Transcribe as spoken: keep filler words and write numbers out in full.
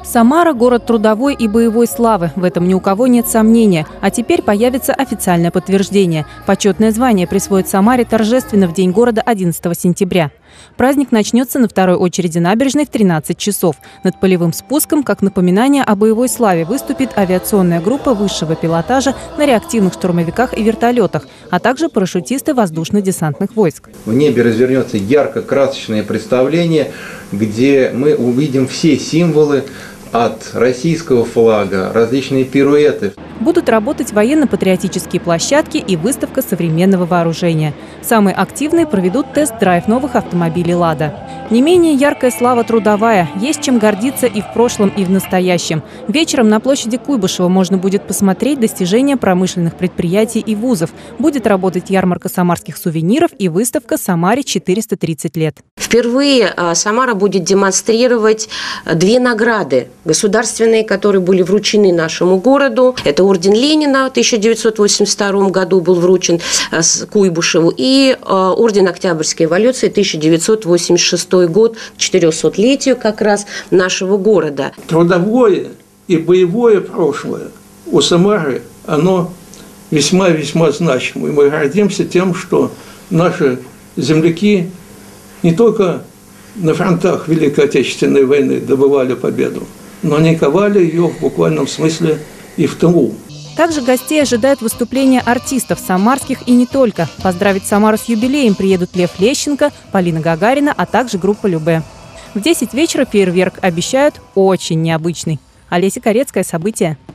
Самара – город трудовой и боевой славы. В этом ни у кого нет сомнения. А теперь появится официальное подтверждение. Почетное звание присвоит Самаре торжественно в День города одиннадцатого сентября. Праздник начнется на второй очереди набережной в тринадцать часов. Над полевым спуском, как напоминание о боевой славе, выступит авиационная группа высшего пилотажа на реактивных штурмовиках и вертолетах, а также парашютисты воздушно-десантных войск. В небе развернется ярко-красочное представление, где мы увидим все символы от российского флага, различные пируэты. Будут работать военно-патриотические площадки и выставка современного вооружения. Самые активные проведут тест-драйв новых автомобилей «Лада». Не менее яркая слава трудовая. Есть чем гордиться и в прошлом, и в настоящем. Вечером на площади Куйбышева можно будет посмотреть достижения промышленных предприятий и вузов. Будет работать ярмарка самарских сувениров и выставка «Самаре четыреста тридцать лет». Впервые Самара будет демонстрировать две награды государственные, которые были вручены нашему городу. Это орден Ленина в тысяча девятьсот восемьдесят втором году был вручен Куйбышеву, и орден Октябрьской революции тысяча девятьсот восемьдесят шестой год, к четырехсотлетию как раз нашего города. Трудовое и боевое прошлое у Самары, оно весьма-весьма значимо. И мы гордимся тем, что наши земляки не только на фронтах Великой Отечественной войны добывали победу, но они ковали ее в буквальном смысле и в тылу. Также гостей ожидают выступления артистов самарских и не только. Поздравить Самару с юбилеем приедут Лев Лещенко, Полина Гагарина, а также группа «Любэ». В десять вечера фейерверк обещают очень необычный. Олеся Корецкая, события.